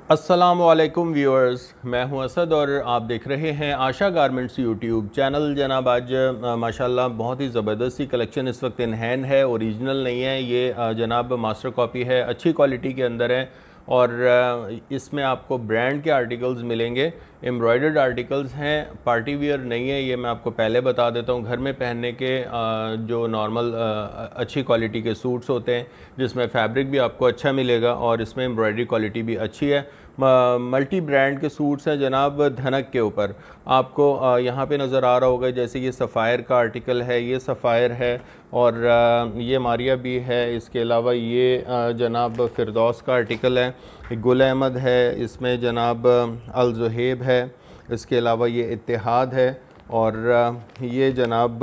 अस्सलामुअलैकुम व्यूअर्स, मैं हूं असद और आप देख रहे हैं आशा गारमेंट्स यूट्यूब चैनल। जनाब आज माशाल्लाह बहुत ही ज़बरदस्त सी कलेक्शन इस वक्त इन हैंड है। ओरिजिनल नहीं है ये, जनाब मास्टर कॉपी है, अच्छी क्वालिटी के अंदर है और इसमें आपको ब्रांड के आर्टिकल्स मिलेंगे। एम्ब्रॉयडर्ड आर्टिकल्स हैं, पार्टी वियर नहीं है ये, मैं आपको पहले बता देता हूँ। घर में पहनने के जो नॉर्मल अच्छी क्वालिटी के सूट्स होते हैं जिसमें फैब्रिक भी आपको अच्छा मिलेगा और इसमें एम्ब्रॉयडरी क्वालिटी भी अच्छी है। मल्टी ब्रांड के सूट्स हैं जनाब। धनक के ऊपर आपको यहाँ पे नज़र आ रहा होगा, जैसे ये सफ़ायर का आर्टिकल है, ये सफ़ायर है और ये मारिया भी है। इसके अलावा ये जनाब फिरदौस का आर्टिकल है, गुल अहमद है, इसमें जनाब अल ज़ुहैब है, इसके अलावा ये इत्तेहाद है और ये जनाब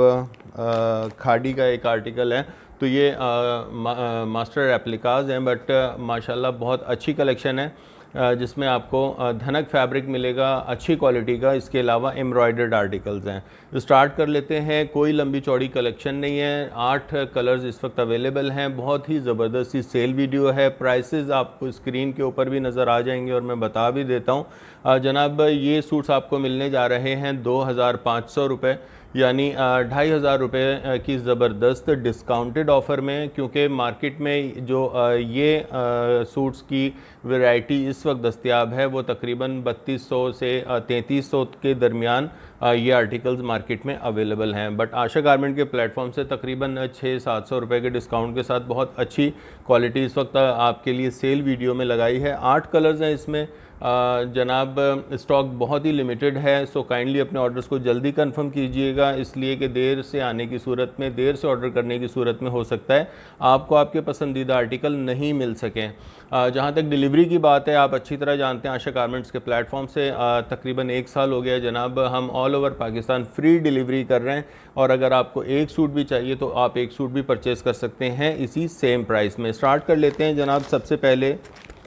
खाड़ी का एक आर्टिकल है। तो ये मास्टर रेप्लिकाज हैं बट माशाल्लाह बहुत अच्छी कलेक्शन है जिसमें आपको धनक फैब्रिक मिलेगा अच्छी क्वालिटी का। इसके अलावा एम्ब्रॉयडर्ड आर्टिकल्स हैं। स्टार्ट कर लेते हैं। कोई लंबी चौड़ी कलेक्शन नहीं है, 8 कलर्स इस वक्त अवेलेबल हैं। बहुत ही ज़बरदस्त सी सेल वीडियो है। प्राइसेस आपको स्क्रीन के ऊपर भी नज़र आ जाएंगे और मैं बता भी देता हूँ। जनाब ये सूट्स आपको मिलने जा रहे हैं 2500 रुपये, यानी 2500 रुपये की ज़बरदस्त डिस्काउंटेड ऑफ़र में, क्योंकि मार्केट में जो ये सूट्स की वैरायटी इस वक्त दस्तयाब है वो तकरीबन 3200 से 3300 के दरमियान ये आर्टिकल्स मार्केट में अवेलेबल हैं। बट आशा गारमेंट के प्लेटफॉर्म से तकरीबन 600-700 रुपये के डिस्काउंट के साथ बहुत अच्छी क्वालिटी इस वक्त आपके लिए सेल वीडियो में लगाई है। 8 कलर्स हैं इसमें। जनाब स्टॉक बहुत ही लिमिटेड है, सो काइंडली अपने ऑर्डर्स को जल्दी कंफर्म कीजिएगा, इसलिए कि देर से आने की सूरत में, देर से ऑर्डर करने की सूरत में हो सकता है आपको आपके पसंदीदा आर्टिकल नहीं मिल सकें। जहाँ तक डिलीवरी की बात है, आप अच्छी तरह जानते हैं आशा गारमेंट्स के प्लेटफॉर्म से तकरीबन 1 साल हो गया जनाब, हम all over Pakistan free delivery कर रहे हैं और अगर आपको एक सूट भी चाहिए तो आप एक सूट भी परचेज़ कर सकते हैं इसी सेम प्राइस में। स्टार्ट कर लेते हैं जनाब। सबसे पहले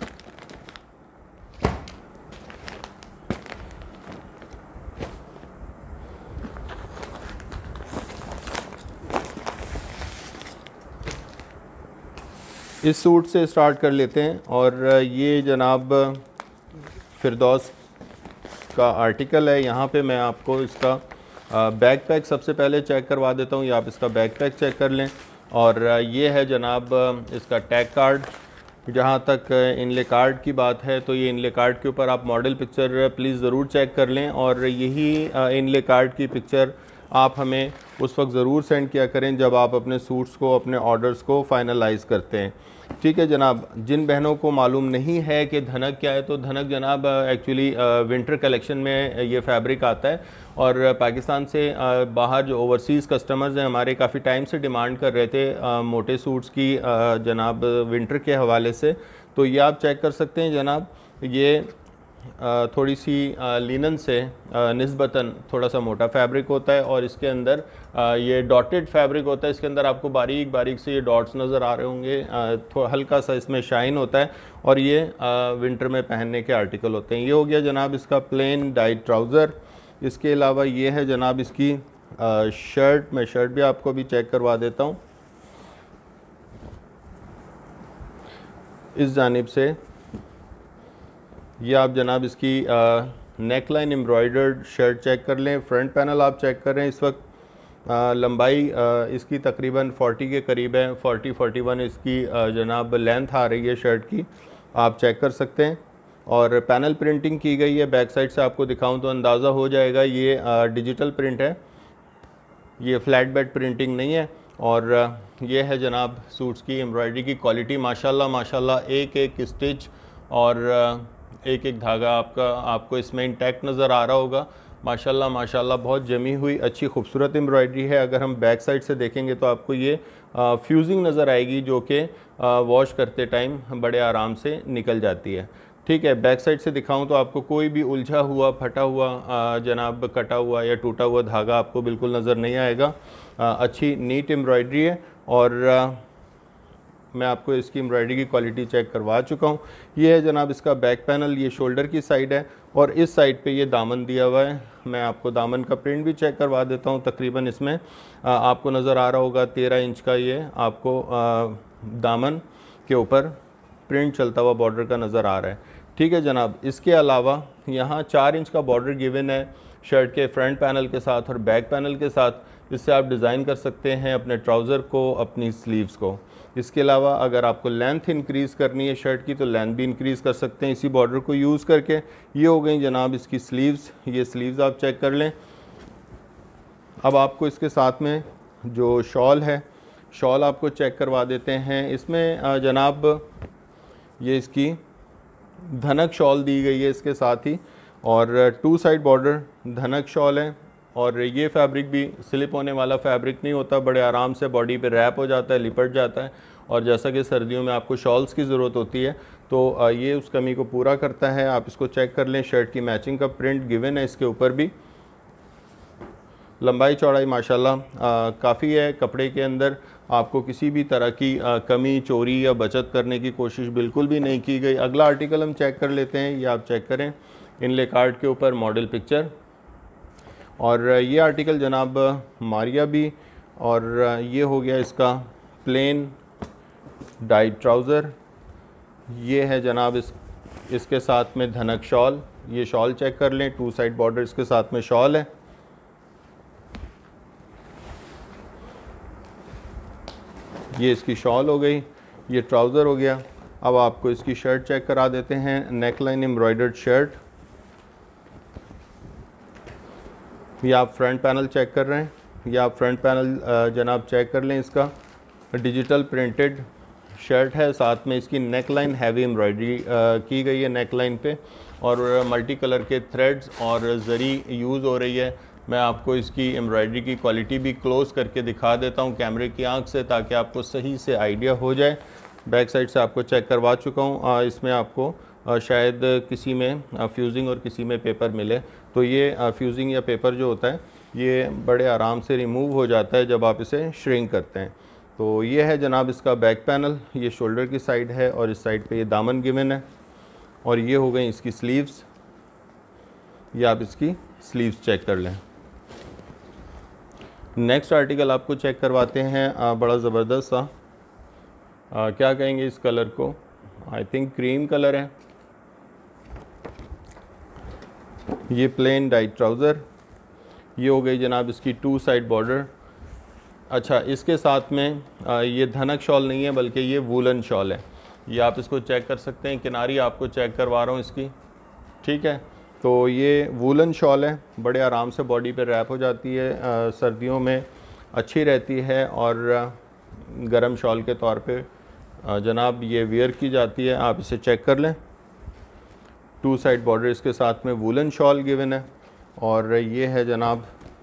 इस सूट से स्टार्ट कर लेते हैं और ये जनाब फिरदौस का आर्टिकल है। यहाँ पे मैं आपको इसका बैक पैक सबसे पहले चेक करवा देता हूँ, या आप इसका बैक पैक चेक कर लें। और ये है जनाब इसका टैग कार्ड। जहाँ तक इनले कार्ड की बात है तो ये इनले कार्ड के ऊपर आप मॉडल पिक्चर प्लीज़ ज़रूर चेक कर लें और यही इनले कार्ड की पिक्चर आप हमें उस वक्त ज़रूर सेंड किया करें जब आप अपने सूट्स को, अपने ऑर्डर्स को फाइनलाइज़ करते हैं। ठीक है जनाब। जिन बहनों को मालूम नहीं है कि धनक क्या है, तो धनक जनाब एक्चुअली विंटर कलेक्शन में ये फैब्रिक आता है और पाकिस्तान से बाहर जो ओवरसीज़ कस्टमर्स हैं हमारे काफ़ी टाइम से डिमांड कर रहे थे मोटे सूट्स की जनाब विंटर के हवाले से। तो ये आप चेक कर सकते हैं जनाब। ये थोड़ी सी लिनन से निस्बतन थोड़ा सा मोटा फैब्रिक होता है और इसके अंदर ये डॉटेड फैब्रिक होता है। इसके अंदर आपको बारीक बारीक से ये डॉट्स नज़र आ रहे होंगे, थोड़ा हल्का सा इसमें शाइन होता है और ये विंटर में पहनने के आर्टिकल होते हैं। ये हो गया जनाब इसका प्लेन डाइट ट्राउज़र। इसके अलावा ये है जनाब इसकी शर्ट। मैं शर्ट भी आपको भी चेक करवा देता हूँ। इस जानिब से ये आप जनाब इसकी neck line embroidered shirt check कर लें। फ्रंट पैनल आप चेक कर रहे हैं। इस वक्त लंबाई इसकी तकरीबन 40 के करीब है, 40-41 इसकी जनाब लेंथ आ रही है शर्ट की, आप चेक कर सकते हैं। और पैनल प्रिंटिंग की गई है। बैक साइड से आपको दिखाऊं तो अंदाज़ा हो जाएगा, ये डिजिटल प्रिंट है, ये फ्लैट बेड प्रिंटिंग नहीं है। और ये है जनाब सूट्स की एम्ब्रॉयडरी की क्वालिटी। माशाल्लाह माशाल्लाह, एक एक स्टिच और एक एक धागा आपको इसमें इंटैक्ट नज़र आ रहा होगा। माशाल्लाह माशाल्लाह, बहुत जमी हुई अच्छी खूबसूरत एम्ब्रॉयडरी है। अगर हम बैक साइड से देखेंगे तो आपको ये फ्यूजिंग नज़र आएगी जो कि वॉश करते टाइम बड़े आराम से निकल जाती है। ठीक है, बैक साइड से दिखाऊं तो आपको कोई भी उलझा हुआ, फटा हुआ, जनाब कटा हुआ या टूटा हुआ धागा आपको बिल्कुल नज़र नहीं आएगा। अच्छी नीट एम्ब्रॉयडरी है और मैं आपको इसकी एम्ब्रॉयडरी की क्वालिटी चेक करवा चुका हूँ। ये है जनाब इसका बैक पैनल, ये शोल्डर की साइड है और इस साइड पे ये दामन दिया हुआ है। मैं आपको दामन का प्रिंट भी चेक करवा देता हूँ। तकरीबन इसमें आपको नज़र आ रहा होगा 13 इंच का ये आपको दामन के ऊपर प्रिंट चलता हुआ बॉर्डर का नज़र आ रहा है। ठीक है जनाब। इसके अलावा यहाँ 4 इंच का बॉर्डर गिवन है शर्ट के फ्रंट पैनल के साथ और बैक पैनल के साथ। इससे आप डिज़ाइन कर सकते हैं अपने ट्राउज़र को, अपनी स्लीव्स को। इसके अलावा अगर आपको लेंथ इंक्रीज़ करनी है शर्ट की तो लेंथ भी इंक्रीज़ कर सकते हैं इसी बॉर्डर को यूज़ करके। ये हो गई जनाब इसकी स्लीव्स। ये स्लीव्स आप चेक कर लें। अब आपको इसके साथ में जो शॉल है, शॉल आपको चेक करवा देते हैं। इसमें जनाब ये इसकी धनक शॉल दी गई है इसके साथ ही, और 2 साइड बॉर्डर धनक शॉल है। और ये फैब्रिक भी स्लिप होने वाला फैब्रिक नहीं होता, बड़े आराम से बॉडी पे रैप हो जाता है, लिपट जाता है। और जैसा कि सर्दियों में आपको शॉल्स की ज़रूरत होती है तो ये उस कमी को पूरा करता है। आप इसको चेक कर लें। शर्ट की मैचिंग का प्रिंट गिवन है इसके ऊपर भी। लंबाई चौड़ाई माशाल्लाह काफ़ी है। कपड़े के अंदर आपको किसी भी तरह की कमी, चोरी या बचत करने की कोशिश बिल्कुल भी नहीं की गई। अगला आर्टिकल हम चेक कर लेते हैं। ये आप चेक करें, इनले कार्ड के ऊपर मॉडल पिक्चर। और ये आर्टिकल जनाब मारिया भी, और ये हो गया इसका प्लेन डाइट ट्राउज़र। ये है जनाब इसके साथ में धनक शॉल। ये शॉल चेक कर लें, 2 साइड बॉर्डर इसके साथ में शॉल है। ये इसकी शॉल हो गई, ये ट्राउज़र हो गया। अब आपको इसकी शर्ट चेक करा देते हैं। Neck line embroidered shirt. ये आप फ्रंट पैनल चेक कर रहे हैं। ये आप फ्रंट पैनल जनाब चेक कर लें। इसका डिजिटल प्रिंटेड शर्ट है, साथ में इसकी नेक लाइन हैवी एम्ब्रॉयडरी की गई है नेक लाइन पे, और मल्टी कलर के थ्रेड्स और ज़री यूज़ हो रही है। मैं आपको इसकी एम्ब्रॉयडरी की क्वालिटी भी क्लोज़ करके दिखा देता हूँ कैमरे की आंख से, ताकि आपको सही से आइडिया हो जाए। बैक साइड से आपको चेक करवा चुका हूँ। इसमें आपको शायद किसी में फ्यूजिंग और किसी में पेपर मिले, तो ये फ्यूजिंग या पेपर जो होता है ये बड़े आराम से रिमूव हो जाता है जब आप इसे श्रिंक करते हैं। तो ये है जनाब इसका बैक पैनल। ये शोल्डर की साइड है और इस साइड पे ये दामन गिवन है। और ये हो गई इसकी स्लीव्स। ये आप इसकी स्लीव्स चेक कर लें। नेक्स्ट आर्टिकल आपको चेक करवाते हैं। बड़ा ज़बरदस्त सा क्या कहेंगे इस कलर को, आई थिंक क्रीम कलर है। ये प्लेन डाइट ट्राउज़र। ये हो गई जनाब इसकी 2 साइड बॉर्डर। अच्छा, इसके साथ में ये धनक शॉल नहीं है बल्कि ये वूलन शॉल है। ये आप इसको चेक कर सकते हैं। किनारी आपको चेक करवा रहा हूँ इसकी, ठीक है। तो ये वूलन शॉल है, बड़े आराम से बॉडी पे रैप हो जाती है, सर्दियों में अच्छी रहती है और गरम शॉल के तौर पे जनाब ये वेयर की जाती है। आप इसे चेक कर लें। 2 साइड बॉर्डर इसके साथ में वूलन शॉल गिवन है। और ये है जनाब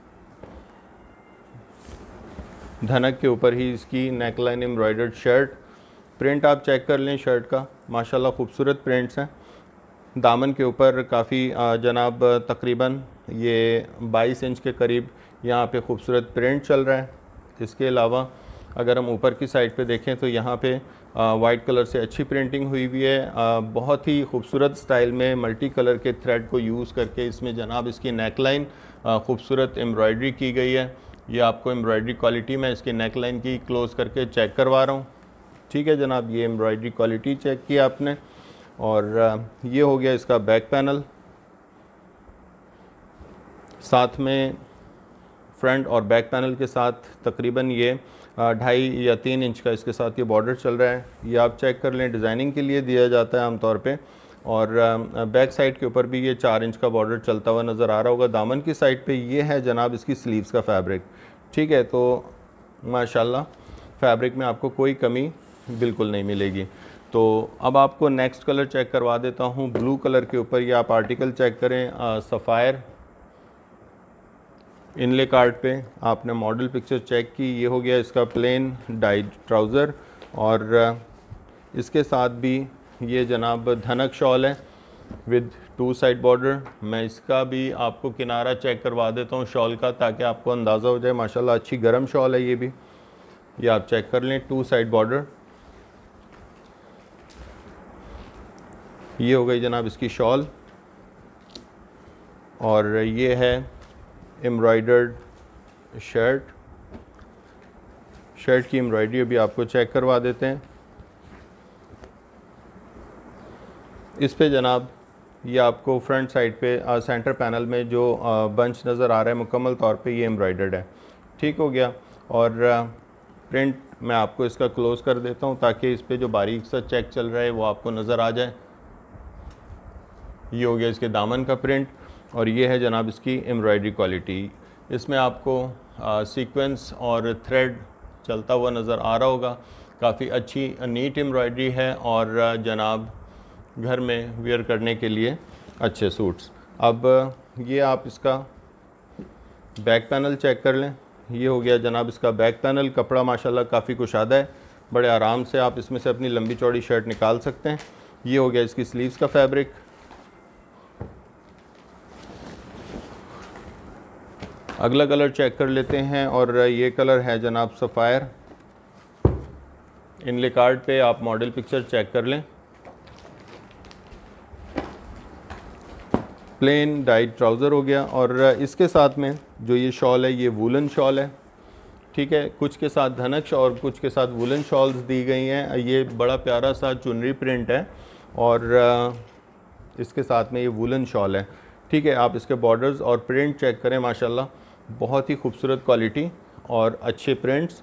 धनक के ऊपर ही इसकी neck line embroidered shirt. Print आप चेक कर लें शर्ट का, माशाल्लाह खूबसूरत प्रिंट्स हैं। दामन के ऊपर काफ़ी जनाब तकरीबन ये 22 इंच के करीब यहाँ पे खूबसूरत प्रिंट चल रहा है। इसके अलावा अगर हम ऊपर की साइड पे देखें तो यहाँ पे वाइट कलर से अच्छी प्रिंटिंग हुई हुई है। बहुत ही खूबसूरत स्टाइल में मल्टी कलर के थ्रेड को यूज़ करके इसमें जनाब इसकी नेक लाइन खूबसूरत एम्ब्रॉयडरी की गई है। ये आपको एम्ब्रॉयडरी क्वालिटी में इसकी नेक लाइन की क्लोज़ करके चेक करवा रहा हूँ, ठीक है जनाब। ये एम्ब्रॉयडरी क्वालिटी चेक की आपने। और ये हो गया इसका बैक पैनल। साथ में फ्रंट और बैक पैनल के साथ तकरीबन ये 2.5 या 3 इंच का इसके साथ ये बॉर्डर चल रहा है। ये आप चेक कर लें, डिज़ाइनिंग के लिए दिया जाता है आमतौर पे। और बैक साइड के ऊपर भी ये 4 इंच का बॉर्डर चलता हुआ नज़र आ रहा होगा। दामन की साइड पे ये है जनाब इसकी स्लीव्स का फैब्रिक, ठीक है। तो माशाल्लाह फैब्रिक में आपको कोई कमी बिल्कुल नहीं मिलेगी। तो अब आपको नेक्स्ट कलर चेक करवा देता हूँ। ब्लू कलर के ऊपर ये आप आर्टिकल चेक करें। सफ़ायर इनले कार्ड पे आपने मॉडल पिक्चर चेक की। ये हो गया इसका प्लेन डाइड ट्राउज़र और इसके साथ भी ये जनाब धनक शॉल है विद 2 साइड बॉर्डर। मैं इसका भी आपको किनारा चेक करवा देता हूँ शॉल का, ताकि आपको अंदाज़ा हो जाए। माशाल्लाह अच्छी गर्म शॉल है ये भी। ये आप चेक कर लें, 2 साइड बॉर्डर। ये हो गई जनाब इसकी शॉल और ये है एम्ब्रॉयडर्ड शर्ट। शर्ट की एम्ब्रॉयडरी अभी आपको चेक करवा देते हैं। इस पे जनाब ये आपको फ्रंट साइड पे सेंटर पैनल में जो बंच नज़र आ रहा है मुकम्मल तौर पे ये एम्ब्रॉयडर्ड है। ठीक हो गया। और प्रिंट मैं आपको इसका क्लोज़ कर देता हूँ ताकि इस पे जो बारीक सा चेक चल रहा है वो आपको नज़र आ जाए। ये हो गया इसके दामन का प्रिंट और ये है जनाब इसकी एम्ब्रॉयडरी क्वालिटी। इसमें आपको सीक्वेंस और थ्रेड चलता हुआ नज़र आ रहा होगा। काफ़ी अच्छी नीट एम्ब्रॉयडरी है और जनाब घर में वेयर करने के लिए अच्छे सूट्स। अब ये आप इसका बैक पैनल चेक कर लें। ये हो गया जनाब इसका बैक पैनल। कपड़ा माशाल्लाह काफ़ी कुशादा है, बड़े आराम से आप इसमें से अपनी लंबी चौड़ी शर्ट निकाल सकते हैं। ये हो गया इसकी स्लीव्स का फैब्रिक। अगला कलर चेक कर लेते हैं और ये कलर है जनाब सफ़ायर। इनले कार्ड पे आप मॉडल पिक्चर चेक कर लें। प्लेन डाइट ट्राउज़र हो गया और इसके साथ में जो ये शॉल है ये वूलन शॉल है। ठीक है, कुछ के साथ धनक और कुछ के साथ वूलन शॉल्स दी गई हैं। ये बड़ा प्यारा सा चुनरी प्रिंट है और इसके साथ में ये वूलन शॉल है। ठीक है, आप इसके बॉर्डर्स और प्रिंट चेक करें, माशाल्लाह बहुत ही खूबसूरत क्वालिटी और अच्छे प्रिंट्स।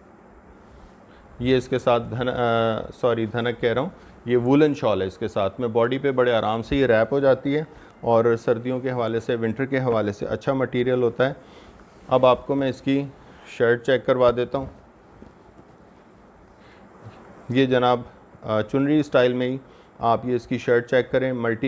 ये इसके साथ धनक कह रहा हूँ, ये वूलन शॉल है इसके साथ में। बॉडी पे बड़े आराम से ये रैप हो जाती है और सर्दियों के हवाले से, विंटर के हवाले से अच्छा मटेरियल होता है। अब आपको मैं इसकी शर्ट चेक करवा देता हूँ। ये जनाब चुनरी स्टाइल में ही आप ये इसकी शर्ट चेक करें।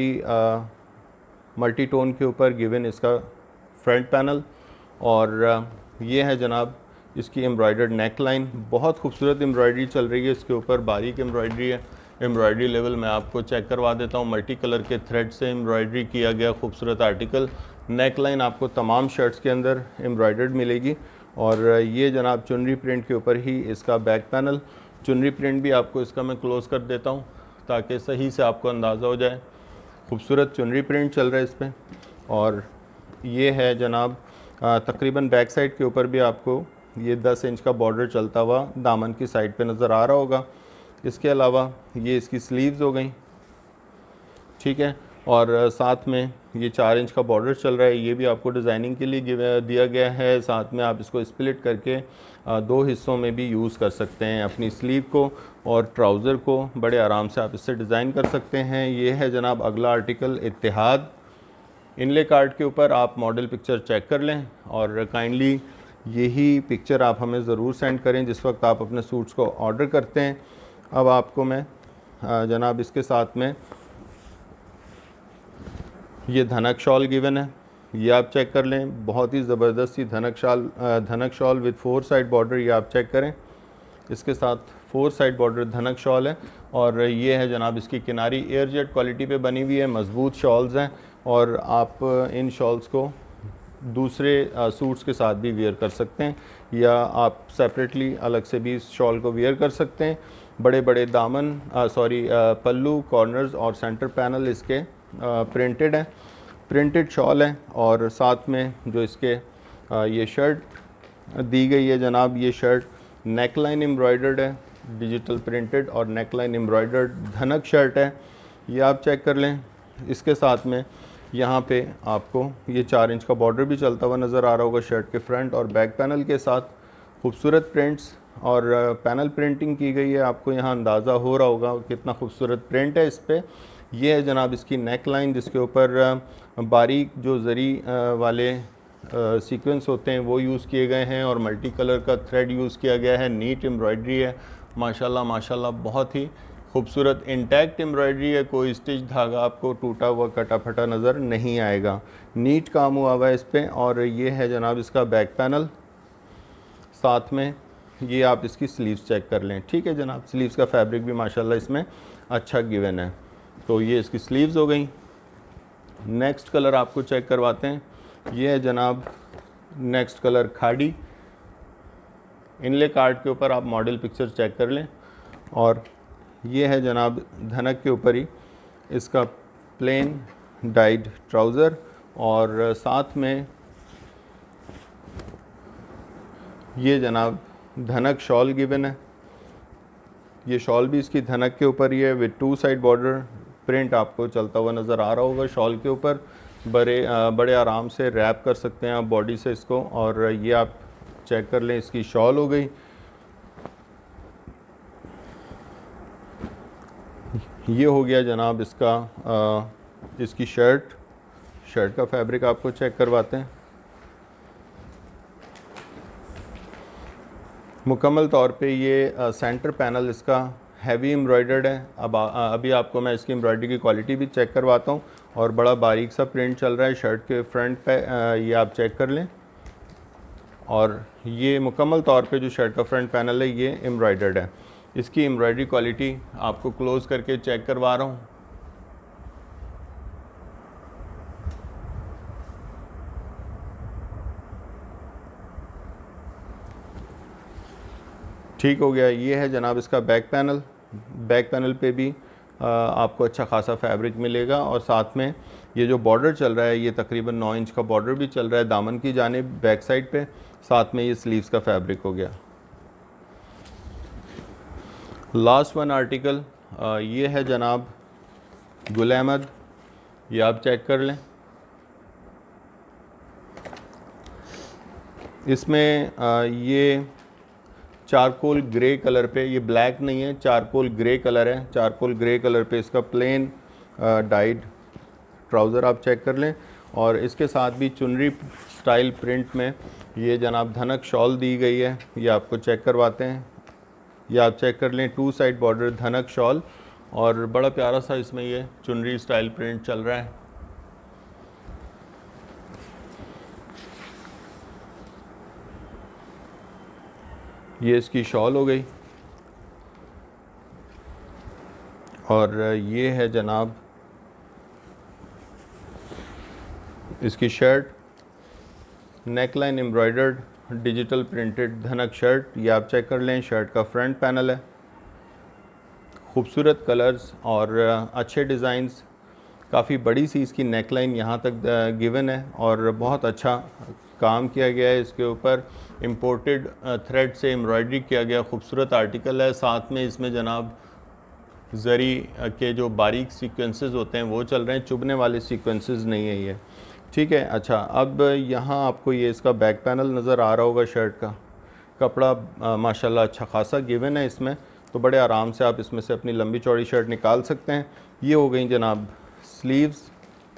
मल्टी टोन के ऊपर गिवन इसका फ्रंट पैनल और ये है जनाब इसकी एम्ब्रॉयडर्ड नेक लाइन। बहुत खूबसूरत एम्ब्रॉयडरी चल रही है इसके ऊपर, बारीक एम्ब्रॉयडरी है। एम्ब्रॉयडरी लेवल मैं आपको चेक करवा देता हूँ। मल्टी कलर के थ्रेड से एम्ब्रॉयडरी किया गया खूबसूरत आर्टिकल। नेक लाइन आपको तमाम शर्ट्स के अंदर एम्ब्रॉयडर्ड मिलेगी और ये जनाब चुनरी प्रिंट के ऊपर ही इसका बैक पैनल। चुनरी प्रिंट भी आपको इसका मैं क्लोज़ कर देता हूँ ताकि सही से आपको अंदाज़ा हो जाए। खूबसूरत चुनरी प्रिंट चल रहा है इस पर। और ये है जनाब तकरीबन बैक साइड के ऊपर भी आपको ये 10 इंच का बॉर्डर चलता हुआ दामन की साइड पे नज़र आ रहा होगा। इसके अलावा ये इसकी स्लीव्स हो गई। ठीक है, और साथ में ये 4 इंच का बॉर्डर चल रहा है। ये भी आपको डिज़ाइनिंग के लिए दिया गया है। साथ में आप इसको स्प्लिट करके 2 हिस्सों में भी यूज़ कर सकते हैं। अपनी स्लीव को और ट्राउज़र को बड़े आराम से आप इससे डिज़ाइन कर सकते हैं। ये है जनाब अगला आर्टिकल इत्तेहाद। इनले कार्ड के ऊपर आप मॉडल पिक्चर चेक कर लें और काइंडली यही पिक्चर आप हमें ज़रूर सेंड करें जिस वक्त आप अपने सूट्स को ऑर्डर करते हैं। अब आपको मैं जनाब इसके साथ में ये धनक शॉल गिवन है, ये आप चेक कर लें। बहुत ही ज़बरदस्त सी धनक शॉल विद 4 साइड बॉर्डर, ये आप चेक करें। इसके साथ 4 साइड बॉर्डर धनक शॉल है और ये है जनाब इसकी किनारी एयर जेट क्वालिटी पे बनी हुई है। मज़बूत शॉल्स हैं और आप इन शॉल्स को दूसरे सूट्स के साथ भी वेयर कर सकते हैं या आप सेपरेटली अलग से भी इस शॉल को वेयर कर सकते हैं। बड़े बड़े दामन पल्लू, कॉर्नर्स और सेंटर पैनल इसके प्रिंटेड है। प्रिंटेड शॉल है और साथ में जो इसके ये शर्ट दी गई है जनाब, ये शर्ट नेक लाइन एम्ब्रॉयडर्ड है, डिजिटल प्रिंटेड और नेक लाइन एम्ब्रॉयडर्ड धनक शर्ट है। ये आप चेक कर लें। इसके साथ में यहाँ पे आपको ये 4 इंच का बॉर्डर भी चलता हुआ नज़र आ रहा होगा शर्ट के फ्रंट और बैक पैनल के साथ। खूबसूरत प्रिंट्स और पैनल प्रिंटिंग की गई है। आपको यहाँ अंदाज़ा हो रहा होगा कितना खूबसूरत प्रिंट है इस पर। यह है जनाब इसकी नेक लाइन जिसके ऊपर बारीक जो ज़री वाले सीक्वेंस होते हैं वो यूज़ किए गए हैं और मल्टी कलर का थ्रेड यूज़ किया गया है। नीट एम्ब्रॉयडरी है माशाल्लाह माशाल्लाह, बहुत ही खूबसूरत इंटैक्ट एम्ब्रॉयडरी है। कोई स्टिच धागा आपको टूटा हुआ कटा फटा नज़र नहीं आएगा। नीट काम हुआ हुआ है इस पर। और ये है जनाब इसका बैक पैनल। साथ में ये आप इसकी स्लीव्स चेक कर लें। ठीक है जनाब, स्लीव्स का फैब्रिक भी माशाल्लाह इसमें अच्छा गिवन है। तो ये इसकी स्लीव्स हो गई। नेक्स्ट कलर आपको चेक करवाते हैं। ये है जनाब नेक्स्ट कलर खाड़ी। इनले कार्ड के ऊपर आप मॉडल पिक्चर चेक कर लें और ये है जनाब धनक के ऊपर ही इसका प्लेन डाइड ट्राउज़र और साथ में ये जनाब धनक शॉल गिवन है। ये शॉल भी इसकी धनक के ऊपर ही है विद 2 साइड बॉर्डर। प्रिंट आपको चलता हुआ नज़र आ रहा होगा शॉल के ऊपर। बड़े आराम से रैप कर सकते हैं आप बॉडी से इसको। और ये आप चेक कर लें, इसकी शॉल हो गई। ये हो गया जनाब इसकी शर्ट का फैब्रिक आपको चेक करवाते हैं। मुकम्मल तौर पे ये सेंटर पैनल इसका हैवी एम्ब्रॉयडर्ड है। अभी आपको मैं इसकी एम्ब्रॉयडरी की क्वालिटी भी चेक करवाता हूँ। और बड़ा बारीक सा प्रिंट चल रहा है शर्ट के फ्रंट पे, ये आप चेक कर लें। और ये मुकम्मल तौर पे जो शर्ट का फ्रंट पैनल है ये एम्ब्रॉयडर्ड है। इसकी एम्ब्रॉयडरी क्वालिटी आपको क्लोज़ करके चेक करवा रहा हूँ। ठीक हो गया। ये है जनाब इसका बैक पैनल पे भी आपको अच्छा खासा फैब्रिक मिलेगा। और साथ में ये जो बॉर्डर चल रहा है ये तकरीबन 9 इंच का बॉर्डर भी चल रहा है दामन की जानिब बैक साइड पे। साथ में ये स्लीव्स का फैब्रिक हो गया। लास्ट वन आर्टिकल ये है जनाब गुल अहमद, ये आप चेक कर लें। इसमें ये चारकोल ग्रे कलर पे, ये ब्लैक नहीं है, चारकोल ग्रे कलर है। चारकोल ग्रे कलर पे इसका प्लेन डाइड ट्राउज़र आप चेक कर लें। और इसके साथ भी चुनरी स्टाइल प्रिंट में ये जनाब धनक शॉल दी गई है, ये आपको चेक करवाते हैं। ये आप चेक कर लें, 2 साइड बॉर्डर धनक शॉल और बड़ा प्यारा सा इसमें ये चुनरी स्टाइल प्रिंट चल रहा है। ये इसकी शॉल हो गई। और ये है जनाब इसकी shirt, neckline embroidered digital printed धनक शर्ट, ये आप चेक कर लें। शर्ट का फ्रंट पैनल है, खूबसूरत कलर्स और अच्छे डिज़ाइंस। काफ़ी बड़ी सी इसकी नेकलाइन यहाँ तक गिवन है और बहुत अच्छा काम किया गया है इसके ऊपर। इंपोर्टेड थ्रेड से एम्ब्रॉयडरी किया गया खूबसूरत आर्टिकल है। साथ में इसमें जनाब जरी के जो बारीक सीक्वेंसेस होते हैं वो चल रहे हैं, चुभने वाले सीक्वेंसेस नहीं है ये। ठीक है। अच्छा, अब यहाँ आपको ये इसका बैक पैनल नज़र आ रहा होगा। शर्ट का कपड़ा माशाल्लाह अच्छा खासा गिवन है इसमें, तो बड़े आराम से आप इसमें से अपनी लंबी चौड़ी शर्ट निकाल सकते हैं। ये हो गई जनाब स्लीव्स।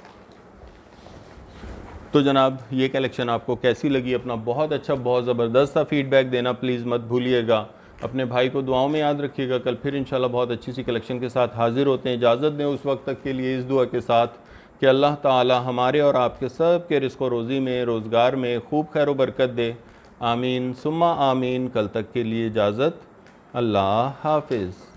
तो जनाब ये कलेक्शन आपको कैसी लगी, अपना बहुत अच्छा बहुत ज़बरदस्त सा फीडबैक देना प्लीज़ मत भूलिएगा। अपने भाई को दुआओं में याद रखिएगा। कल फिर इंशाल्लाह बहुत अच्छी सी कलेक्शन के साथ हाजिर होते हैं। इजाज़त दें उस वक्त तक के लिए इस दुआ के साथ कि अल्लाह ताला हमारे और आपके सब के रिज़्क़ व रोज़ी में, रोज़गार में खूब खैर व बरकत दे। आमीन सुम्मा आमीन। कल तक के लिए इजाज़त। अल्लाह हाफिज़।